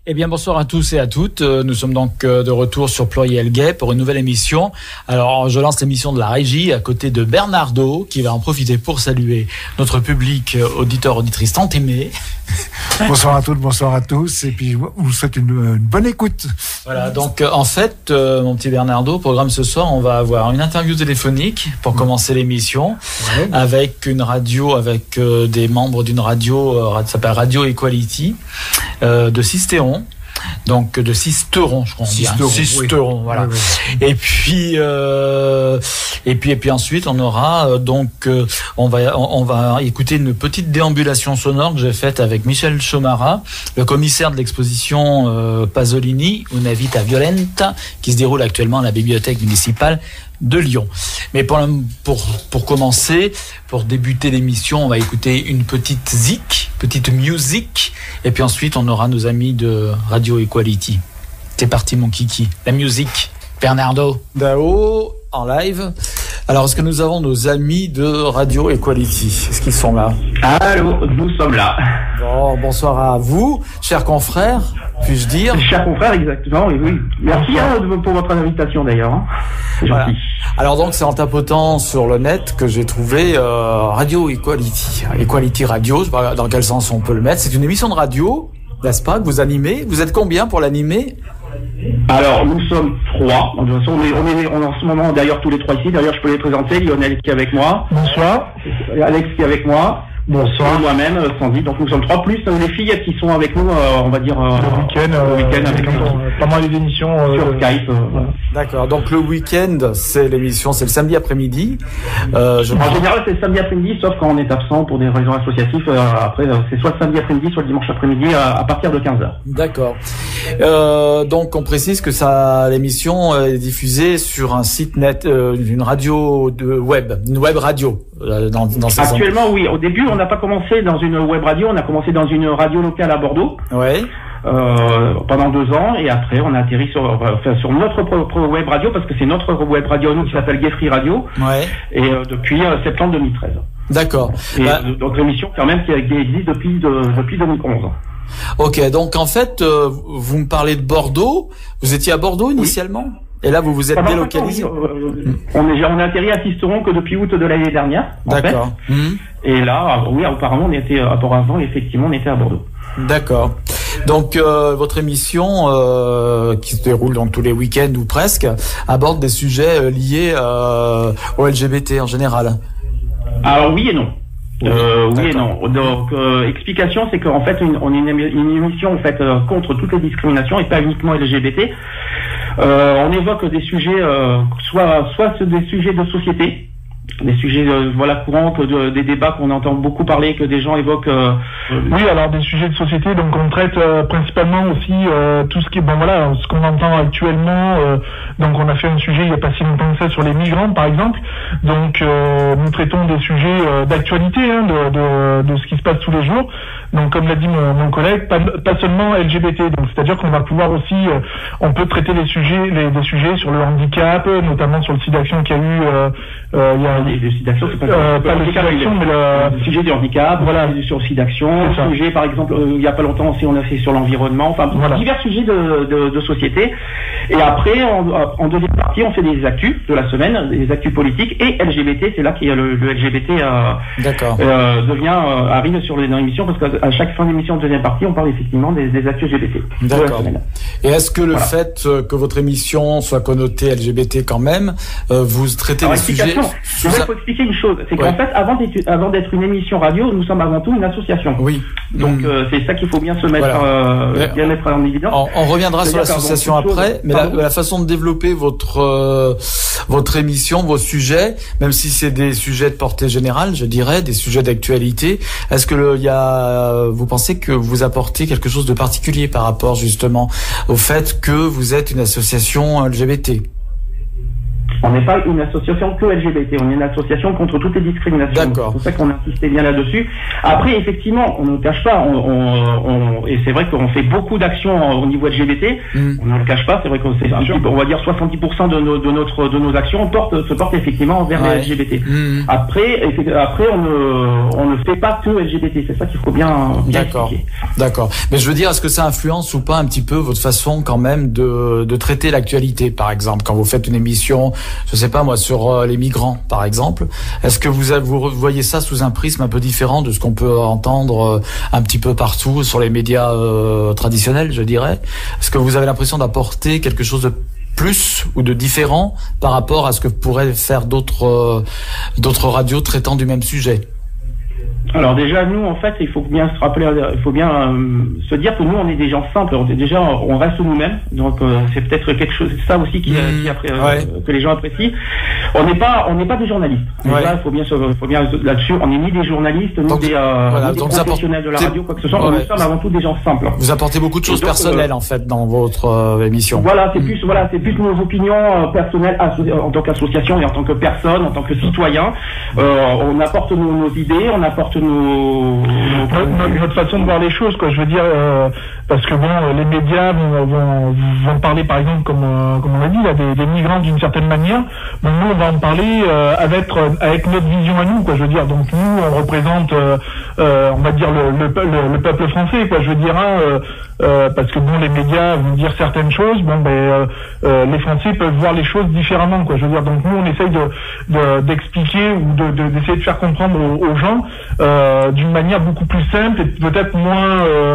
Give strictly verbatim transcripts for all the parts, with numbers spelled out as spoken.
Eh bien, bonsoir à tous et à toutes. Nous sommes donc de retour sur Pluriel Gay pour une nouvelle émission. Alors, je lance l'émission de la régie à côté de Bernardo, qui va en profiter pour saluer notre public auditeur, auditrice tant aimé. Bonsoir à toutes, bonsoir à tous. Et puis, on vous souhaite une, une bonne écoute. Voilà, donc en fait, euh, mon petit Bernardo, au programme ce soir, on va avoir une interview téléphonique pour commencer l'émission, ouais. avec une radio, avec euh, des membres d'une radio, euh, ça s'appelle Radio Equality, euh, de Sisteron. Donc de Sisteron, je crois. Sisteron, Sisteron, oui. voilà. Oui, oui. Et puis, euh, et puis, et puis ensuite, on aura euh, donc, euh, on va, on, on va écouter une petite déambulation sonore que j'ai faite avec Michel Chomara, le commissaire de l'exposition euh, Pasolini, Una vita violenta, qui se déroule actuellement à la bibliothèque municipale de Lyon. Mais pour, pour, pour commencer, pour débuter l'émission, on va écouter une petite zik, petite musique, et puis ensuite on aura nos amis de Radio Equality. C'est parti mon kiki, la musique. Bernardo Dao en live. Alors est-ce que nous avons nos amis de Radio Equality? Est-ce qu'ils sont là? Allô, nous sommes là. Bon, bonsoir à vous, chers confrères, puis-je dire? Chers confrères, exactement, oui, oui. Merci hein, pour votre invitation d'ailleurs. Hein. C'est voilà. gentil. Alors donc c'est en tapotant sur le net que j'ai trouvé euh, Radio Equality. Equality Radio, je sais pas dans quel sens on peut le mettre. C'est une émission de radio, n'est-ce pas, que vous animez. Vous êtes combien pour l'animer? Alors, nous sommes trois. De toute façon, on est, on est, on est en ce moment d'ailleurs tous les trois ici. D'ailleurs, je peux les présenter. Lionel qui est avec moi. Bonsoir. Alex qui est avec moi. Bonsoir. Et moi-même, Sandy. Donc, nous sommes trois plus euh, les filles qui sont avec nous, euh, on va dire, euh, le week-end, euh, le week-end avec nous. Pas mal d'émissions euh, sur Skype. Euh, voilà. D'accord. Donc, le week-end, c'est l'émission, c'est le samedi après-midi. Euh, je... En général, c'est le samedi après-midi, sauf quand on est absent pour des raisons associatives. Euh, après, euh, c'est soit le samedi après-midi, soit le dimanche après-midi à, à partir de quinze heures. D'accord. Euh, donc, on précise que ça, l'émission est diffusée sur un site net, euh, une radio de web, une web radio. Euh, dans, dans ces Actuellement, en... oui. Au début, on n'a pas commencé dans une web radio, on a commencé dans une radio locale à Bordeaux. Ouais. Euh, pendant deux ans, et après on a atterri sur, enfin, sur notre propre web radio, parce que c'est notre web radio nous qui s'appelle Gay Free Radio. Ouais. Et euh, depuis euh, septembre deux mille treize. D'accord. Et bah... euh, donc l'émission quand même qui, qui existe depuis de, depuis deux mille onze. Ok, donc en fait euh, vous me parlez de Bordeaux. Vous étiez à Bordeaux initialement? Oui. Et là, vous vous êtes délocalisé. Temps, oui, euh, on est, on est atterri à Sisteron que depuis août de l'année dernière. D'accord. En fait. Mmh. Et là, oui, auparavant, on était, auparavant, effectivement, on était à Bordeaux. D'accord. Donc, euh, votre émission, euh, qui se déroule donc tous les week-ends ou presque, aborde des sujets euh, liés euh, au L G B T en général. Alors, oui et non. Oui, euh, oui et non. Donc, euh, explication, c'est qu'en fait, une, on est une, une émission en fait euh, contre toutes les discriminations et pas uniquement L G B T. Euh, on évoque des sujets, euh, soit soit des sujets de société, des sujets euh, voilà courants, que de, des débats qu'on entend beaucoup parler, que des gens évoquent. Euh, oui, alors des sujets de société, donc on traite euh, principalement aussi euh, tout ce qui est bon voilà ce qu'on entend actuellement. Euh, donc on a fait un sujet il n'y a pas si longtemps que ça sur les migrants par exemple. Donc euh, nous traitons des sujets euh, d'actualité, hein, de, de de ce qui se passe tous les jours. Donc comme l'a dit mon, mon collègue, pas, pas seulement L G B T. Donc c'est-à-dire qu'on va pouvoir aussi, euh, on peut traiter les sujets, les, des sujets sur le handicap, notamment sur le SIDAction qu'il y a eu. Euh, euh, il y a le SIDAction, c'est pas, euh, pas le SIDAction, mais le, le sujet du handicap. Voilà, sur le SIDAction, le sujet par exemple, euh, il y a pas longtemps aussi on a fait sur l'environnement. Enfin, voilà. Divers sujets de, de, de société. Et après, en, en deuxième partie, on fait des actus de la semaine, des actus politiques et L G B T. C'est là qu'il y a le, le L G B T euh, euh, devient euh, arrive sur les dans l'émission parce qu'à chaque fin d'émission de deuxième partie, on parle effectivement des, des actus L G B T. D'accord. Et est-ce que le voilà. fait que votre émission soit connotée L G B T quand même, euh, vous traitez Alors, les sujets? Je vais vous expliquer une chose, c'est ouais. qu'en fait, avant d'être, avant d'être une émission radio, nous sommes avant tout une association. Oui. Donc mmh. euh, c'est ça qu'il faut bien se mettre, voilà. euh, bien mettre en évidence. On, on reviendra sur l'association après, chose, mais la, la façon de développer votre euh, votre émission, vos sujets, même si c'est des sujets de portée générale, je dirais, des sujets d'actualité, est-ce que le, il y a, vous pensez que vous apportez quelque chose de particulier par rapport justement au fait que vous êtes une association L G B T? On n'est pas une association que L G B T, on est une association contre toutes les discriminations. D'accord. C'est pour ça qu'on insistait bien là-dessus. Après, effectivement, on ne le cache pas, on, on, on, et c'est vrai qu'on fait beaucoup d'actions au niveau L G B T, mmh. on ne le cache pas, c'est vrai qu'on c'est un petit peu, on va dire soixante-dix pour cent de nos, de notre, de nos actions portent, se portent effectivement vers ouais. les L G B T. Mmh. Après, après, on ne, on ne fait pas que L G B T, c'est ça qu'il faut bien, bien D'accord. expliquer. D'accord. Mais je veux dire, est-ce que ça influence ou pas un petit peu votre façon quand même de, de traiter l'actualité, par exemple, quand vous faites une émission, je sais pas moi, sur euh, les migrants, par exemple, est-ce que vous, vous voyez ça sous un prisme un peu différent de ce qu'on peut entendre euh, un petit peu partout sur les médias euh, traditionnels, je dirais? Est-ce que vous avez l'impression d'apporter quelque chose de plus ou de différent par rapport à ce que pourraient faire d'autres euh, d'autres radios traitant du même sujet? Alors déjà, nous, en fait, il faut bien se rappeler, il faut bien euh, se dire que nous, on est des gens simples. On est déjà, on reste nous-mêmes. Donc, euh, c'est peut-être quelque chose, ça aussi qui, mmh, qui après, euh, ouais. que les gens apprécient. On n'est pas, on n'est pas des journalistes. Ouais. Déjà, il faut bien, il faut bien là-dessus. On n'est ni des journalistes, ni donc, des, euh, voilà, ni des professionnels de la radio, quoi que ce soit. Ouais. Nous sommes avant tout des gens simples. Vous apportez beaucoup de choses donc, personnelles, euh, en fait, dans votre euh, émission. Voilà, c'est mmh. plus, voilà, c'est plus nos opinions euh, personnelles en tant qu'association et en tant que personne, en tant que citoyen. Euh, on apporte nos, nos idées, on apporte nos Notre, notre façon de voir les choses, quoi. Je veux dire, euh, parce que bon, les médias vont, vont, vont parler, par exemple, comme, euh, comme on l'a dit, là, des, des migrants d'une certaine manière. Donc nous, on va en parler euh, avec, avec notre vision à nous, quoi. Je veux dire, donc nous, on représente, euh, euh, on va dire le, le, le, le peuple français, quoi. Je veux dire, hein, euh, euh, parce que bon, les médias vont dire certaines choses. Bon, ben, euh, euh, les Français peuvent voir les choses différemment, quoi. Je veux dire, donc nous, on essaye de, de d'expliquer ou de, de d'essayer de faire comprendre aux, aux gens. Euh, d'une manière beaucoup plus simple et peut-être moins euh,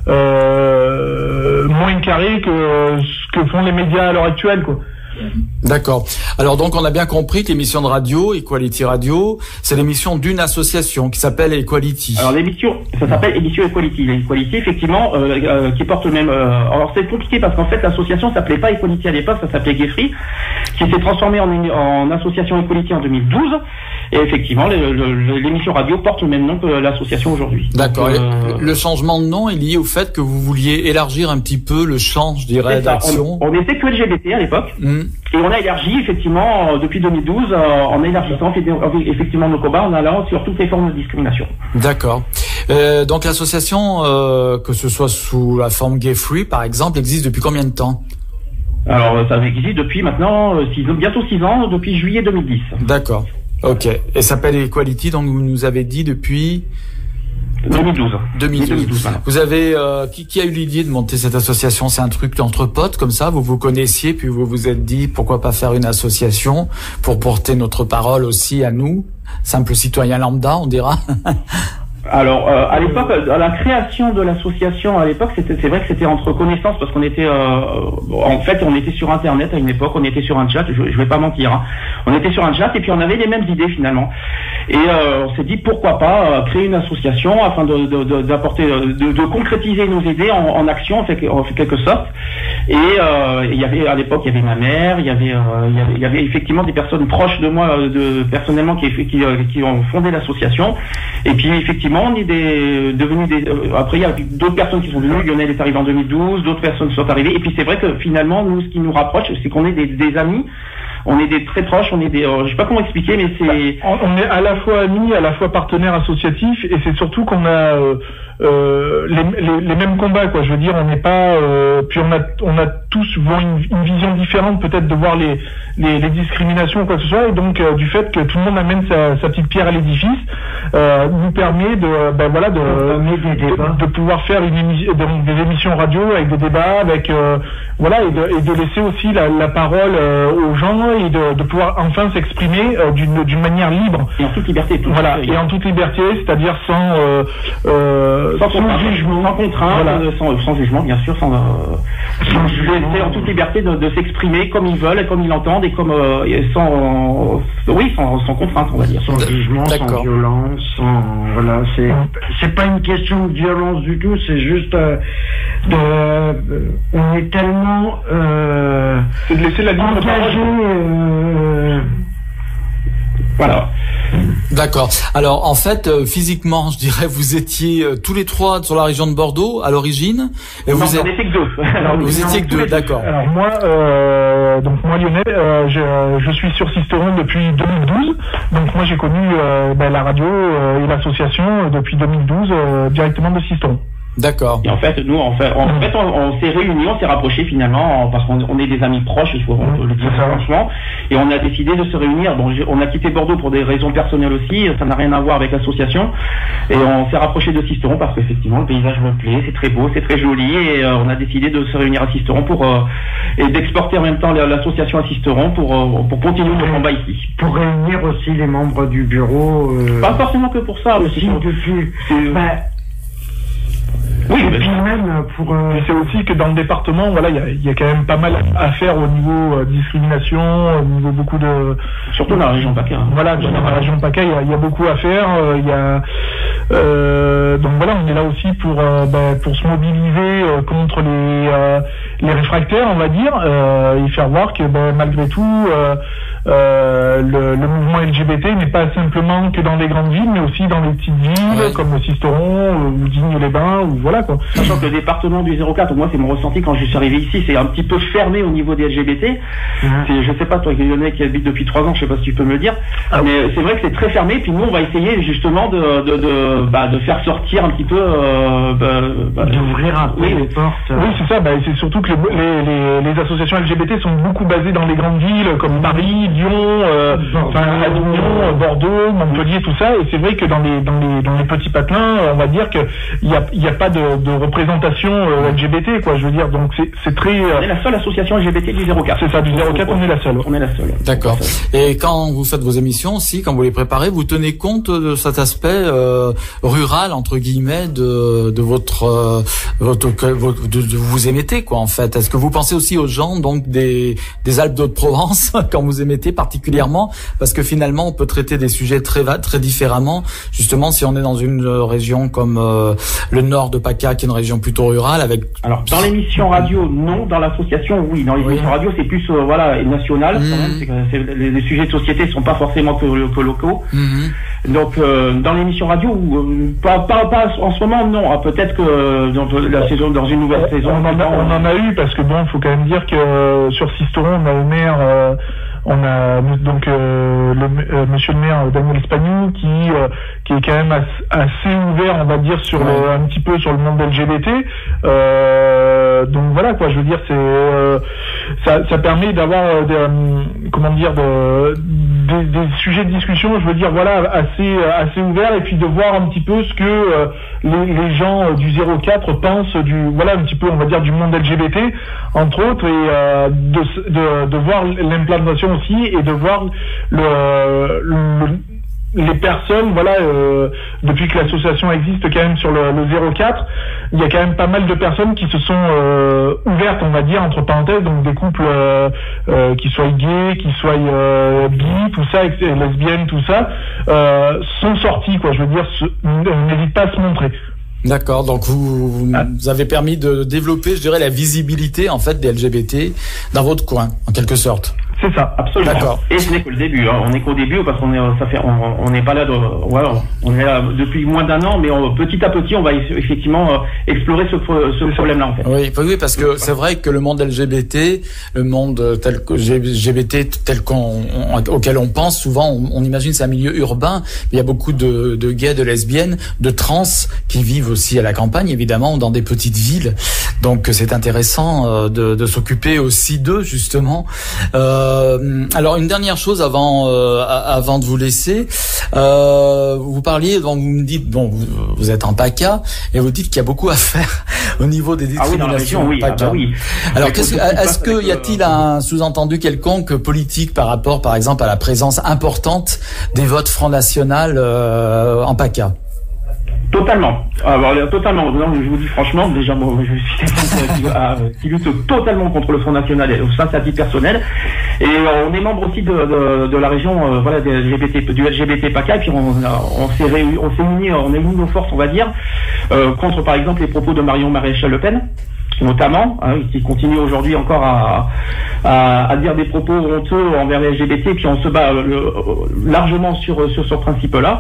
euh, moins carrée que ce que font les médias à l'heure actuelle, quoi. D'accord. Alors donc on a bien compris que l'émission de radio, Equality Radio, c'est l'émission d'une association qui s'appelle Equality. Alors l'émission, ça s'appelle émission Equality. Equality, effectivement, euh, euh, qui porte le même... Euh, alors c'est compliqué parce qu'en fait l'association s'appelait pas Equality à l'époque, ça s'appelait Gay Free, qui s'est transformée en, en association Equality en deux mille douze. Et effectivement, le, le, l'émission radio porte le même nom que l'association aujourd'hui. D'accord. Euh, le changement de nom est lié au fait que vous vouliez élargir un petit peu le champ, je dirais, d'action. On, on était que L G B T à l'époque. Mmh. Et on a élargi, effectivement, euh, depuis deux mille douze, euh, en élargissant effectivement nos combats, en allant sur toutes les formes de discrimination. D'accord. Euh, donc l'association, euh, que ce soit sous la forme Gay Free, par exemple, existe depuis combien de temps ? Alors, ça existe depuis maintenant, six, bientôt six ans, depuis juillet deux mille dix. D'accord. Ok. Et ça s'appelle Equality, donc vous nous avez dit depuis... deux mille douze. deux mille douze. deux mille douze voilà. Vous avez euh, qui, qui a eu l'idée de monter cette association? C'est un truc entre potes comme ça, vous vous connaissiez puis vous vous êtes dit pourquoi pas faire une association pour porter notre parole aussi à nous, simples citoyens lambda, on dira. Alors, euh, à l'époque, à la création de l'association, à l'époque, c'était, c'est vrai que c'était entre connaissances parce qu'on était, euh, en fait, on était sur Internet à une époque, on était sur un chat, je, je vais pas mentir, hein. On était sur un chat et puis on avait les mêmes idées finalement. Et euh, on s'est dit pourquoi pas euh, créer une association afin de, de, de d'apporter, de, de concrétiser nos idées en, en action, en, fait, en quelque sorte. Et euh, il y avait à l'époque, il y avait ma mère, il y avait, euh, il y avait, il y avait effectivement des personnes proches de moi, de personnellement, qui, qui, qui ont fondé l'association. Et puis effectivement, on est des, devenus des. Euh, après, il y a d'autres personnes qui sont venues. Lionel est arrivé en deux mille douze, d'autres personnes sont arrivées. Et puis c'est vrai que finalement, nous, ce qui nous rapproche, c'est qu'on est des, des amis. On est des très proches, on est des, euh, je sais pas comment expliquer, mais c'est. On est à la fois amis, à la fois partenaires associatifs, et c'est surtout qu'on a euh, euh, les, les, les mêmes combats, quoi. Je veux dire, on n'est pas, euh, puis on a, on a tous une, une vision différente, peut-être de voir les, les, les discriminations ou quoi que ce soit, et donc euh, du fait que tout le monde amène sa, sa petite pierre à l'édifice, euh, nous permet de, ben voilà, de, de, de pouvoir faire une émission, des émissions radio avec des débats, avec euh, voilà, et de, et de laisser aussi la, la parole euh, aux gens. Et de, de pouvoir enfin s'exprimer euh, d'une, d'une manière libre. Et en toute liberté. Tout voilà, et en toute liberté, c'est-à-dire sans, euh, euh, sans, sans jugement, sans contrainte, voilà. euh, sans, sans jugement, bien sûr, sans, euh, sans jugement. En toute liberté de, de s'exprimer comme ils veulent, et comme ils l'entendent, et comme euh, et sans, euh, oui, sans, sans contrainte, on va dire. Sans jugement, D'accord. sans violence, sans, voilà, c'est, c'est pas une question de violence du tout, c'est juste euh, de, euh, on est tellement euh, c'est de laisser la libre engagé. Euh, voilà. D'accord. Alors en fait, euh, physiquement, je dirais, vous étiez euh, tous les trois sur la région de Bordeaux à l'origine. Et non, vous on n'était que deux. Alors, vous étiez que deux, d'accord. Alors moi, euh, donc moi Lionel, euh, je, je suis sur Sisteron depuis deux mille douze. Donc moi j'ai connu euh, ben, la radio euh, et l'association depuis deux mille douze euh, directement de Sisteron. D'accord. Et en fait, nous, en fait, en fait, on, on s'est réunis, on s'est rapprochés finalement, parce qu'on on est des amis proches, il faut on peut le dire franchement, et on a décidé de se réunir. Bon, on a quitté Bordeaux pour des raisons personnelles aussi, ça n'a rien à voir avec l'association, et on s'est rapproché de Sisteron parce qu'effectivement, le paysage me plaît, c'est très beau, c'est très joli, et euh, on a décidé de se réunir à Sisteron pour euh, et d'exporter en même temps l'association à Sisteron pour euh, pour continuer le combat ici. Pour réunir aussi les membres du bureau. Euh... Pas forcément que pour ça, aussi depuis. Oui, et puis même pour. Euh... C'est aussi que dans le département, voilà, il y a, y a quand même pas mal à faire au niveau euh, discrimination, au niveau beaucoup de. Surtout dans la région PACA. Hein. Voilà, dans la région PACA, il y, y a beaucoup à faire. Il euh, y a. Euh, donc voilà, on est là aussi pour euh, ben, pour se mobiliser euh, contre les euh, les réfractaires, on va dire, euh, et faire voir que ben, malgré tout. Euh, Euh, le, le mouvement L G B T n'est pas simplement que dans les grandes villes, mais aussi dans les petites villes, ouais. comme Sisteron, ou Digne-les-Bains, ou voilà quoi. Sachant que le département du zéro quatre, moi c'est mon ressenti quand je suis arrivé ici, c'est un petit peu fermé au niveau des L G B T. Mmh. C'est, je sais pas, toi Lionel qui habite depuis trois ans, je sais pas si tu peux me le dire, ah, mais c'est vrai que c'est très fermé, puis nous on va essayer justement de de, de, bah, de faire sortir un petit peu... Euh, bah, bah, d'ouvrir un peu oui, les portes. Oui c'est ça, bah, c'est surtout que les, les, les associations L G B T sont beaucoup basées dans les grandes villes, comme Paris, Lyon, euh, enfin, Avignon, Bordeaux, Montpellier, tout ça, et c'est vrai que dans les dans les dans les petits patelins, on va dire que il y a il y a pas de, de représentation euh, L G B T, quoi, je veux dire, donc c'est c'est très. Euh... On est la seule association L G B T du zéro quatre. C'est ça, du zéro quatre, on est la seule. On est la seule. D'accord. Et quand vous faites vos émissions aussi, quand vous les préparez, vous tenez compte de cet aspect euh, rural entre guillemets de de votre euh, votre de, de vous émettez quoi en fait. Est-ce que vous pensez aussi aux gens donc des des Alpes d'Haute-Provence quand vous émettez particulièrement, parce que finalement on peut traiter des sujets très très différemment, justement si on est dans une région comme euh, le nord de PACA qui est une région plutôt rurale avec. Alors dans l'émission radio non, dans l'association oui, dans l'émission oui. radio c'est plus euh, voilà national, mmh. quand même, c'est, c'est, les, les sujets de société sont pas forcément que, que locaux. Mmh. Donc euh, dans l'émission radio euh, pas, pas pas en ce moment non, ah, peut-être que dans la saison dans une nouvelle on, saison on en, a, on en a eu parce que bon faut quand même dire que euh, sur Sisteron on a le maire euh, on a donc euh, le, euh, monsieur le maire Daniel Spagnou qui euh, qui est quand même assez, assez ouvert on va dire sur ouais. le, un petit peu sur le monde L G B T euh, donc voilà quoi je veux dire c'est euh, ça, ça permet d'avoir euh, de, comment dire de, des, des sujets de discussion je veux dire voilà assez assez ouverts et puis de voir un petit peu ce que euh, les, les gens du zéro quatre pensent du voilà un petit peu on va dire du monde L G B T entre autres et euh, de, de de voir l'implantation aussi et de voir le, le les personnes, voilà, euh, depuis que l'association existe quand même sur le, le zéro quatre, il y a quand même pas mal de personnes qui se sont euh, ouvertes, on va dire, entre parenthèses, donc des couples euh, euh, qui soient gays, qui soient euh, bi, tout ça, lesbiennes, tout ça, euh, sont sortis, quoi, je veux dire, n'hésitent pas à se montrer. D'accord, donc vous, vous avez permis de développer, je dirais, la visibilité, en fait, des L G B T dans votre coin, en quelque sorte. C'est ça, absolument. D'accord. Et ce n'est que le début. Hein. On n'est qu'au début parce qu'on est, ça fait, on n'est pas là de, voilà, on est là depuis moins d'un an, mais on, petit à petit, on va effectivement euh, explorer ce, ce problème-là en fait. Oui, oui, parce que c'est vrai que le monde L G B T, le monde tel que L G B T tel qu'on, on, auquel on pense souvent, on, on imagine c'est un milieu urbain. Il y a beaucoup de, de gays, de lesbiennes, de trans qui vivent aussi à la campagne, évidemment, ou dans des petites villes. Donc c'est intéressant euh, de, de s'occuper aussi d'eux justement. Euh, Euh, alors une dernière chose avant euh, avant de vous laisser, euh, vous parliez, donc vous me dites bon vous, vous êtes en PACA et vous dites qu'il y a beaucoup à faire au niveau des discriminations. Ah oui, dans la région, oui. Ah bah oui. Alors qu'est-ce, est-ce que y a-t-il un sous-entendu quelconque politique par rapport par exemple à la présence importante des votes Front National euh, en PACA? Totalement. Alors, totalement. Non, je vous dis franchement, déjà, moi, je suis quelqu'un qui, qui lutte totalement contre le Front National et au sein de sa vie personnelle. Et euh, on est membre aussi de, de, de la région, euh, voilà, des L G B T, du L G B T PACA. Et puis on, on s'est réunis, on s'est unis, on est unis nos forces, on va dire, euh, contre par exemple les propos de Marion Maréchal Le Pen. notamment, hein, qui continue aujourd'hui encore à, à, à dire des propos honteux envers les L G B T, et puis on se bat le, largement sur, sur ce principe-là.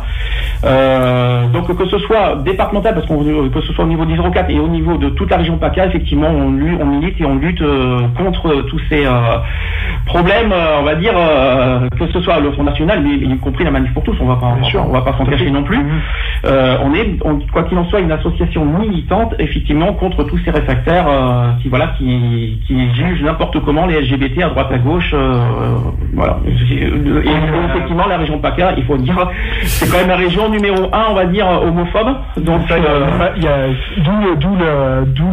Euh, donc que ce soit départemental, parce qu'on que ce soit au niveau d'Hydrocat et au niveau de toute la région PACA, effectivement, on, on milite et on lutte euh, contre tous ces euh, problèmes, euh, on va dire, euh, que ce soit le Front National, mais y compris la Manif pour tous, on va pas, on, on va pas s'en cacher non plus. Euh, on est, on, quoi qu'il en soit, une association militante, effectivement, contre tous ces réfractaires euh, qui voilà qui, qui jugent n'importe comment les L G B T à droite à gauche, euh, voilà. Et, et effectivement, la région PACA, il faut dire, c'est quand même la région numéro un, on va dire, homophobe. Donc il euh, y a d'où le d'où le d'où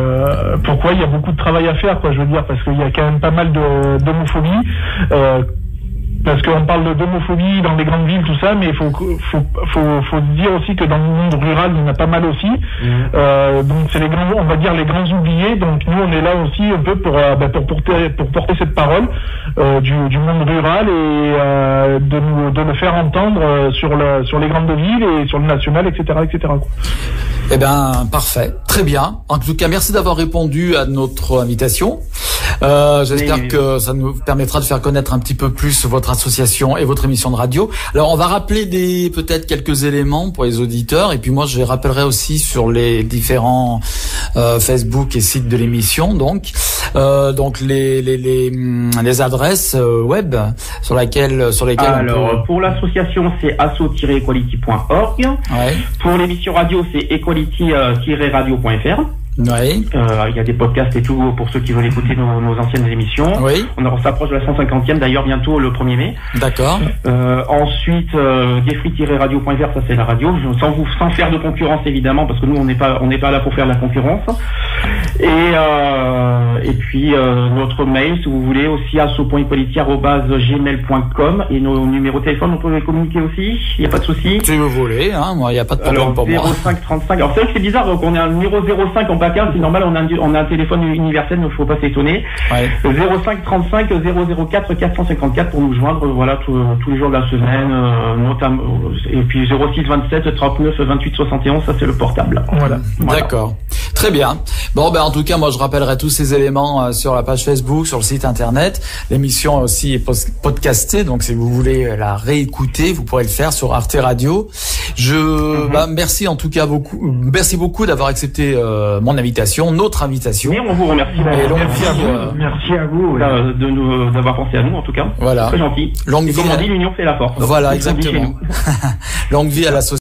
le pourquoi il y a beaucoup de travail à faire, quoi. Je veux dire, parce qu'il y a quand même pas mal de d'homophobie. Euh, Parce qu'on parle d'homophobie dans les grandes villes, tout ça, mais il faut, faut, faut, faut dire aussi que dans le monde rural, il y en a pas mal aussi. Mmh. Euh, donc c'est les grands, on va dire les grands oubliés. Donc nous, on est là aussi un peu pour, euh, bah, pour porter, pour porter cette parole euh, du, du monde rural et euh, de nous, de le faire entendre euh, sur le, sur les grandes villes et sur le national, et cetera, et cetera. Quoi. Eh ben, parfait, très bien. En tout cas, merci d'avoir répondu à notre invitation. Euh, j'espère oui, oui. que ça nous permettra de faire connaître un petit peu plus votre association et votre émission de radio. Alors, on va rappeler des peut-être quelques éléments pour les auditeurs, et puis moi, je les rappellerai aussi sur les différents euh, Facebook et sites de l'émission. Donc, euh, donc les les les, les adresses euh, web sur laquelle sur lesquelles. Alors, on peut... pour l'association, c'est asso tiret equality point org. Ouais. Pour l'émission radio, c'est equality tiret radio point f r. Oui. Euh, il y a des podcasts et tout pour ceux qui veulent écouter nos, nos anciennes émissions. Oui. On, on s'approche de la cent cinquantième d'ailleurs bientôt le premier mai. D'accord. Euh, ensuite, euh, gefree tiret radio point f r, ça c'est la radio. Sans vous, sans faire de concurrence évidemment, parce que nous on n'est pas, on n'est pas là pour faire de la concurrence. Et euh, et puis euh, notre mail, si vous voulez, aussi asso point equality arobase gmail point com, et nos numéros de téléphone, on peut les communiquer aussi. Il n'y a pas de souci. Si vous voulez, hein, moi il n'y a pas de problème. Alors, pour moi. zéro cinq trente-cinq. Alors c'est vrai que c'est bizarre qu'on ait un numéro zéro cinq en PACA, c'est normal, on a un, on a un téléphone universel, il ne faut pas s'étonner. Ouais. zéro cinq trente-cinq zéro zéro quatre quatre cent cinquante-quatre pour nous joindre, voilà, tous, tous les jours de la semaine, euh, notamment, et puis zéro six vingt-sept trente-neuf vingt-huit soixante et onze, ça c'est le portable. Voilà. voilà. D'accord. Très bien. Bon, ben, en tout cas, moi, je rappellerai tous ces éléments euh, sur la page Facebook, sur le site internet. L'émission aussi est podcastée, donc si vous voulez la réécouter, vous pourrez le faire sur Arte Radio. Je, mm-hmm. bah, merci en tout cas beaucoup, merci beaucoup d'avoir accepté euh, mon invitation, notre invitation. Et on vous remercie. Et longue merci, vie, à vous, euh, merci à vous. Euh, de nous, d'avoir pensé à nous, en tout cas. Voilà. Très gentil. Longue Et vie. comme on dit, l'union fait la force. Voilà, exactement. Longue vie à l'association.